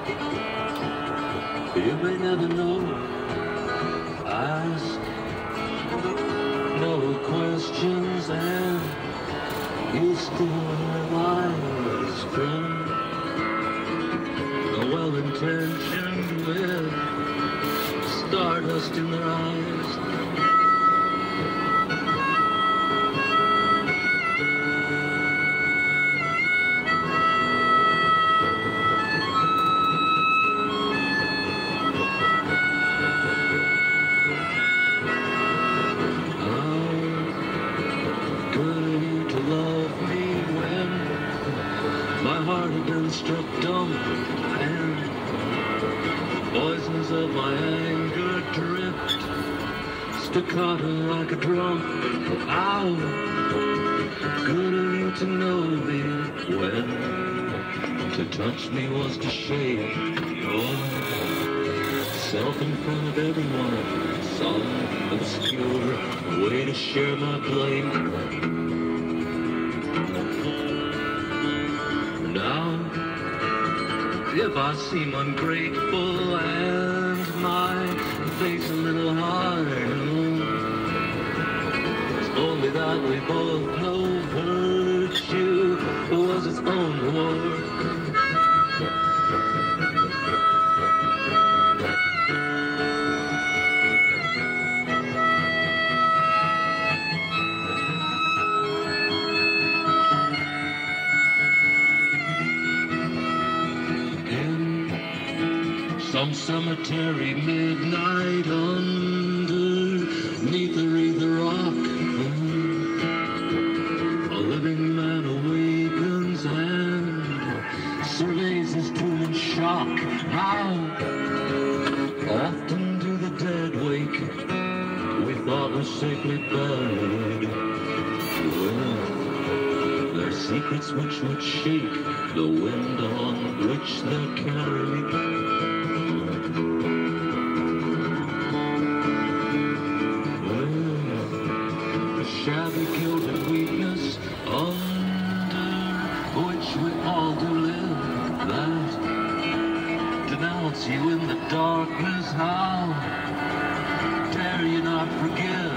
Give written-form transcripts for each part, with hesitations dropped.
You may never know. Ask no questions and you still realize from the well-intentioned with stardust in their eyes. My heart had been struck dumb, and poisons of my anger dripped, staccato like a drum. How good of you to know me when to touch me was to shake yourself in front of everyone. Some obscure way to share my blame. Now, if I seem ungrateful and my face a little hard, it's only that we both know virtue was its own reward. Some cemetery midnight underneath the wreath rock, a living man awakens and surveys his tomb in shock. How often do the dead wake we thought was safely buried with their secrets which would shake the wind on which they're carried. Shabby gilded weakness under which we all do live, that denounce you in the darkness. How dare you not forgive?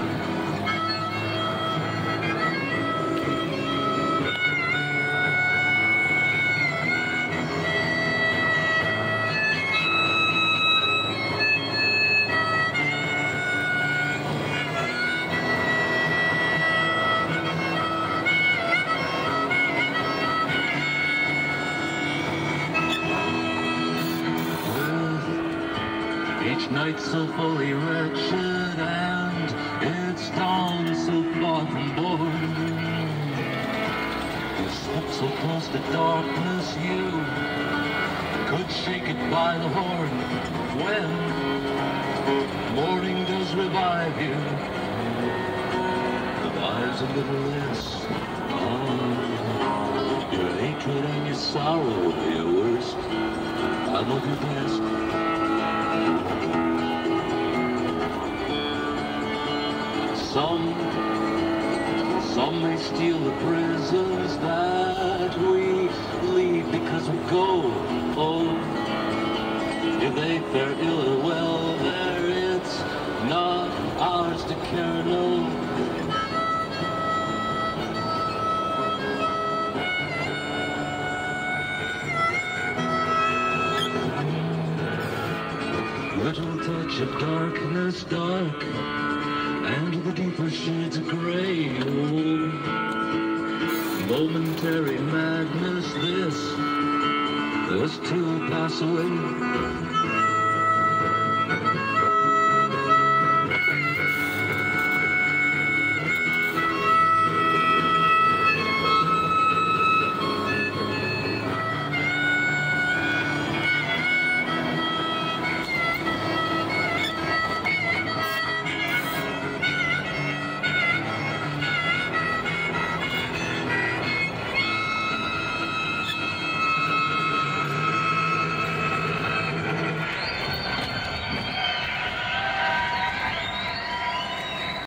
Each night so fully wretched and its dawn so far from born. You slept so close to darkness you could shake it by the horn. When morning does revive you, revives a little less. Your hatred and your sorrow, your worst, I love your best. Some may steal the prisons that we leave because we go. Oh, if they fare ill or well there, it's not ours to care, no. Little touch of darkness, dark, and the deeper shades of gray. Oh, momentary madness, this too will pass away.